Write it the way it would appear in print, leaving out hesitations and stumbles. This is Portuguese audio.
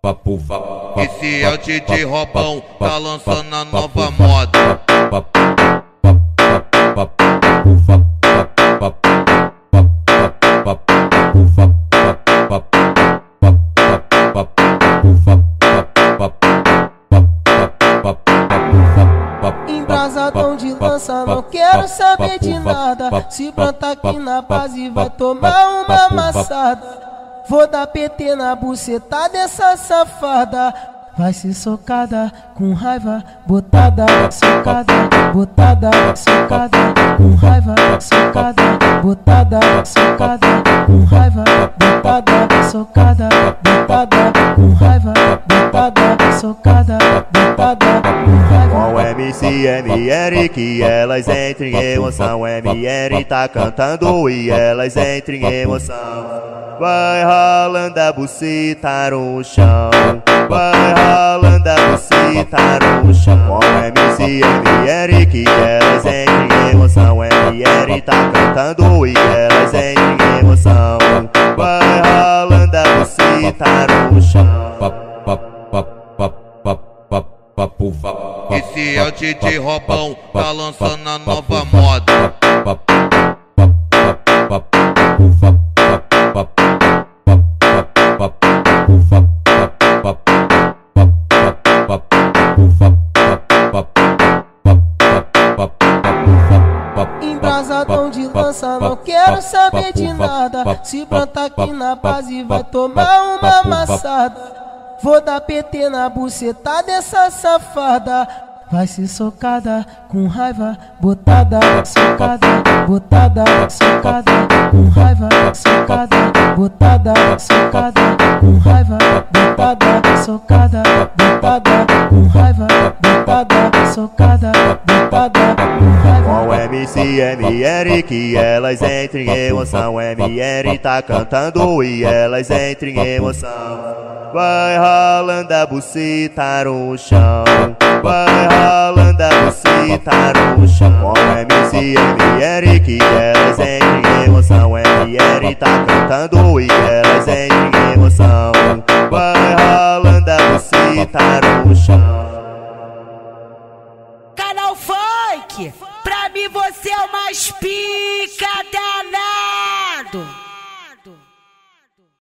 Esse é o DJ Robão, tá lançando a nova moda. Embrasadão de lança, não quero saber de nada. Se plantar aqui na base vai tomar uma amassada. Vou dar PT na buceta dessa safada. Vai ser socada com raiva, botada, socada, botada, socada, com raiva, socada, botada, socada, com raiva, botada, socada, botada, com raiva, botada, socada, botada, com raiva. Com o MC MR que elas entram em emoção. MR tá cantando e elas entram em emoção. Vai ralando a buceta no chão. Vai ralando a buceta no chão. Com o MC MR que elas entram em emoção. MR tá cantando e elas entram em emoção. Vai ralando a buceta no chão. Esse é o DJ Robão, tá lançando a nova moda. Embrasadão de lança, não quero saber de nada. Se plantar aqui na base vai tomar uma amassada. Vou dar PT na buceta dessa safada. Vai ser socada com raiva, botada, socada, botada, socada, com raiva, socada, botada, socada, com raiva, botada, socada, botada, com raiva, botada, socada, botada, com raiva. Com o MC MR que elas entram em emoção. MR tá cantando e elas entram em emoção. Vai ralando a buceta no chão. Vai ralando a buceta no chão. Com o MC MR que elas entram em emoção. MR tá cantando e elas entram em emoção. Vai ralando a buceta no chão. Canal Funk, pra mim você é o mais pica danado.